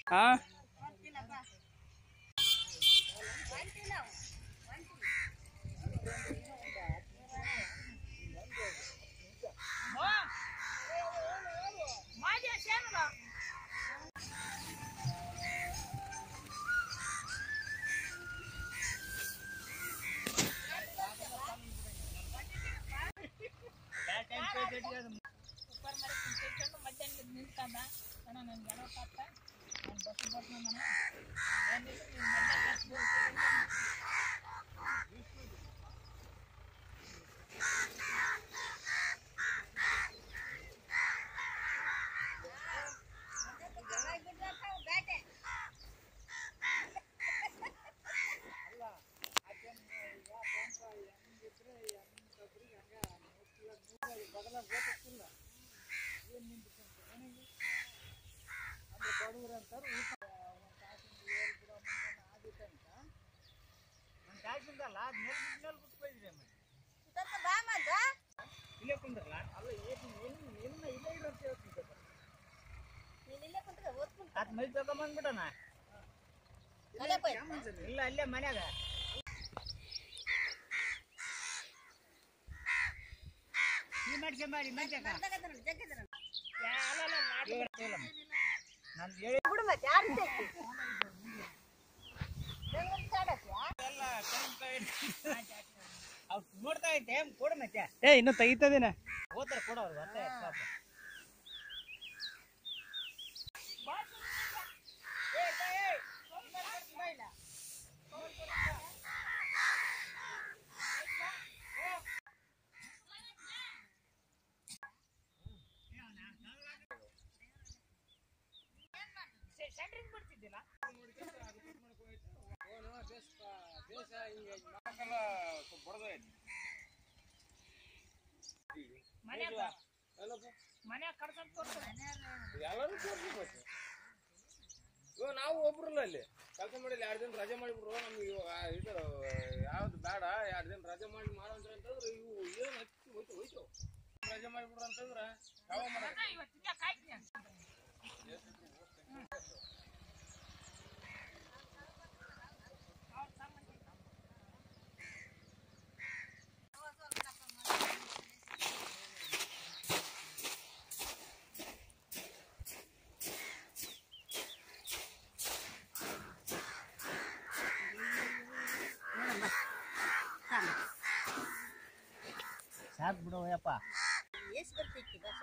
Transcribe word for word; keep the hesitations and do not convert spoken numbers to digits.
ಹಾ ಇಲ್ಲ ಅಲ್ಲೇ ಮನ್ಯಾಗ ಮಾಡಿ ಮಂಚಕ ನೋಡ್ತಾ ಐತೆ ಕೊಡ ಮತ್ತೆ ಏ ಇನ್ನು ತೆಗಿತದೇನ ಹೋದ್ರೆ ಕೊಡೋರು ಮತ್ತೆ ನಾವು ಒಬ್ರಲ್ಲ ಅಲ್ಲಿ ಕೆಲಸ ಮಾಡಿಲ್ಲ ಎರಡು ದಿನ ರಜೆ ಮಾಡಿಬಿಟ್ರು ನಮ್ಗೆ ಇವಾಗ ಇದು ಯಾವ್ದು ಬೇಡ ಎರಡು ದಿನ ರಜೆ ಮಾಡಿ ಮಾಡೋಂದ್ರೆ ಅಂತಂದ್ರೆ ಇವು ಏನು ಹಚ್ಚಿ ಹೋಯ್ತು ಹೋಯ್ತು ರಜೆ ಮಾಡಿಬಿಡ್ರು ಅಂತಂದ್ರೆ ಯಾವ ಸಾಕು ಬಿಡು ಯಪ್ಪ ಎಷ್ಟು ಬರ್ತೈತಿ ಬಸ್